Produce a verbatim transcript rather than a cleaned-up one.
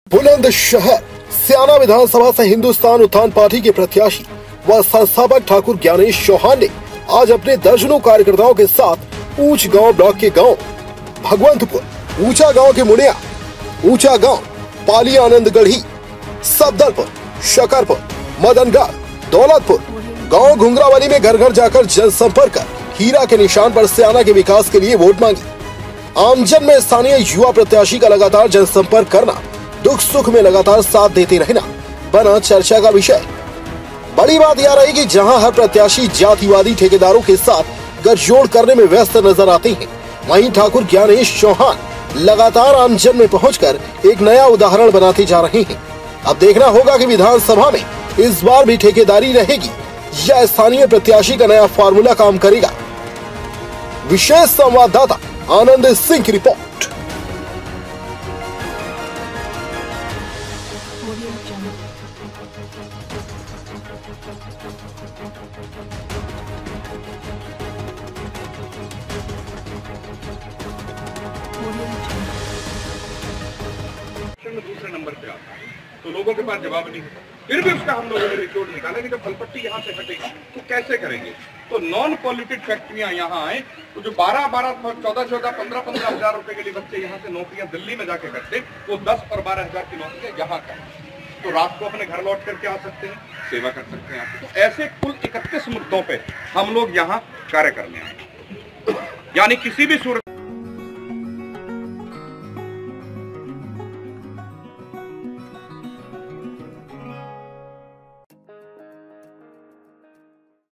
बुलंदशहर स्याना विधानसभा से हिंदुस्तान उत्थान पार्टी के प्रत्याशी व संस्थापक ठाकुर ज्ञानेश चौहान ने आज अपने दर्जनों कार्यकर्ताओं के साथ ऊंच गांव ब्लॉक के गांव भगवंतपुर, ऊंचा गांव के मुनिया, ऊंचा गांव, पाली आनंदगढ़ी, सफदरपुर, शकरपुर, मदनगढ़, दौलतपुर, गांव घुंगरावली में घर घर जाकर जनसंपर्क कर हीरा के निशान पर स्याना के विकास के लिए वोट मांगी। आमजन में स्थानीय युवा प्रत्याशी का लगातार जनसंपर्क करना, दुख सुख में लगातार साथ देते रहना बना चर्चा का विषय। बड़ी बात यह रही कि जहां हर प्रत्याशी जातिवादी ठेकेदारों के साथ गठजोड़ करने में व्यस्त नजर आते हैं, वहीं ठाकुर ज्ञानेश चौहान लगातार आमजन में पहुंचकर एक नया उदाहरण बनाते जा रहे हैं। अब देखना होगा कि विधानसभा में इस बार भी ठेकेदारी रहेगी या स्थानीय प्रत्याशी का नया फार्मूला काम करेगा। विशेष संवाददाता आनंद सिंह की रिपोर्ट। दूसरे नंबर पे आता है तो लोगों के पास जवाब नहीं होता। फिर भी उसका हम लोगों ने रिपोर्ट निकाला कि जब फलपट्टी यहाँ से हटेगी तो कैसे करेंगे। तो नॉन पॉल्यूटेड फैक्ट्रियां यहाँ आए तो जो बारह बारह चौदह चौदह पंद्रह पंद्रह हजार रुपए के लिए बच्चे यहाँ से नौकरियां दिल्ली में जाके करते, वो दस और बारह हजार की नौकरियां यहाँ कर, तो रात को अपने घर लौट करके आ सकते हैं, सेवा कर सकते हैं। तो ऐसे कुल इकतीस मुद्दों पे हम लोग यहाँ कार्य करने आए, यानी किसी भी सूरत